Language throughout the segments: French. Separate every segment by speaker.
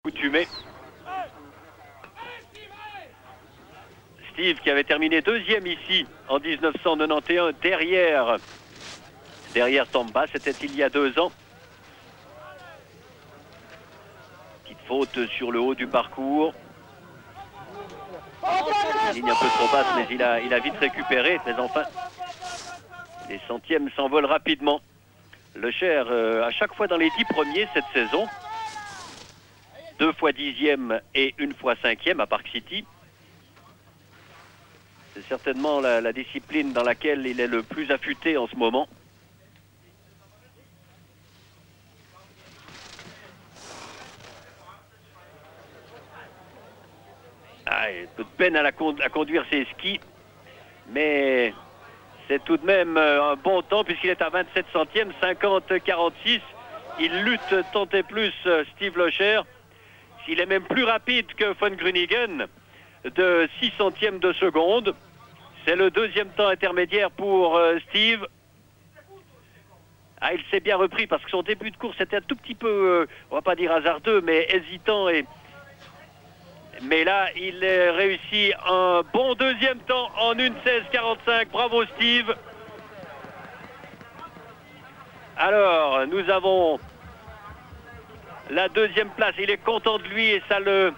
Speaker 1: coutumé. Steve qui avait terminé deuxième ici en 1991 derrière Tomba, c'était il y a 2 ans. Petite faute sur le haut du parcours. Une ligne un peu trop basse, mais il a vite récupéré. Mais enfin, les centièmes s'envolent rapidement. Le Cher, à chaque fois dans les 10 premiers cette saison, 2 fois 10e et 1 fois 5e à Park City. C'est certainement la discipline dans laquelle il est le plus affûté en ce moment. Ah, il a peu de peine à conduire ses skis, mais c'est tout de même un bon temps puisqu'il est à 27 centièmes, 50-46. Il lutte tant et plus, Steve Locher. Il est même plus rapide que Von Gruningen de 6 centièmes de seconde. C'est le deuxième temps intermédiaire pour Steve. Ah, il s'est bien repris parce que son début de course était un tout petit peu, on va pas dire hasardeux, mais hésitant. Mais là, il a réussi un bon deuxième temps en 1:16:45. Bravo Steve. Alors, nous avons la deuxième place. Il est content de lui et ça le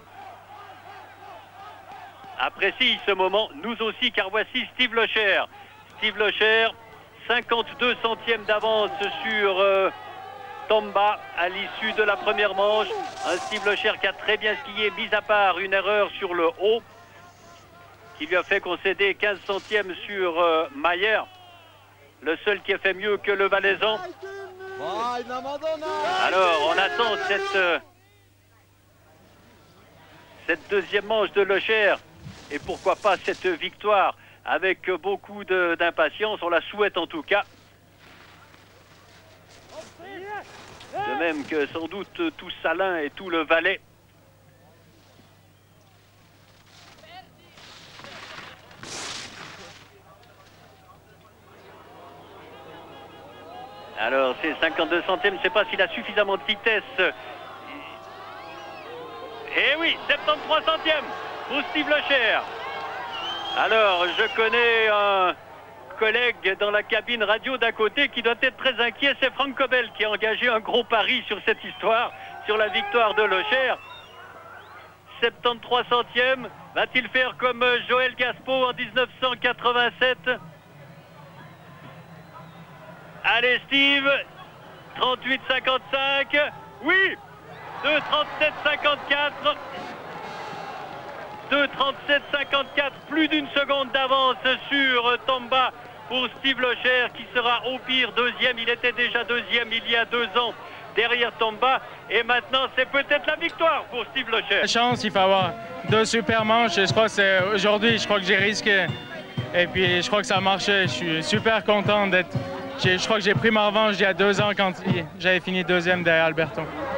Speaker 1: apprécie ce moment. Nous aussi, car voici Steve Locher. Steve Locher, 52 centièmes d'avance sur Tomba à l'issue de la première manche. Un Steve Locher qui a très bien skié, mis à part une erreur sur le haut, qui lui a fait concéder 15 centièmes sur Mayer. Le seul qui a fait mieux que le Valaisan. Alors, on attend cette deuxième manche de Locher. Et pourquoi pas cette victoire avec beaucoup d'impatience. On la souhaite en tout cas. De même que sans doute tout Salins et tout le Valais. Alors c'est 52 centièmes, je ne sais pas s'il a suffisamment de vitesse. Eh oui, 73 centièmes pour Steve Locher. Alors je connais un collègue dans la cabine radio d'à côté qui doit être très inquiet, c'est Franck Cobel qui a engagé un gros pari sur cette histoire, sur la victoire de Locher. 73 centièmes, va-t-il faire comme Joël Gaspo en 1987? Allez Steve, 38,55, oui, 2,37,54, 2,37,54, plus d'une seconde d'avance sur Tomba pour Steve Locher qui sera au pire deuxième. Il était déjà deuxième il y a 2 ans derrière Tomba et maintenant c'est peut-être la victoire pour Steve Locher.
Speaker 2: La chance, il faut avoir 2 super manches et je crois que c'est aujourd'hui, je crois que j'ai risqué et puis je crois que ça a marché. Je suis super content d'être. Je crois que j'ai pris ma revanche il y a 2 ans quand j'avais fini deuxième derrière Alberto.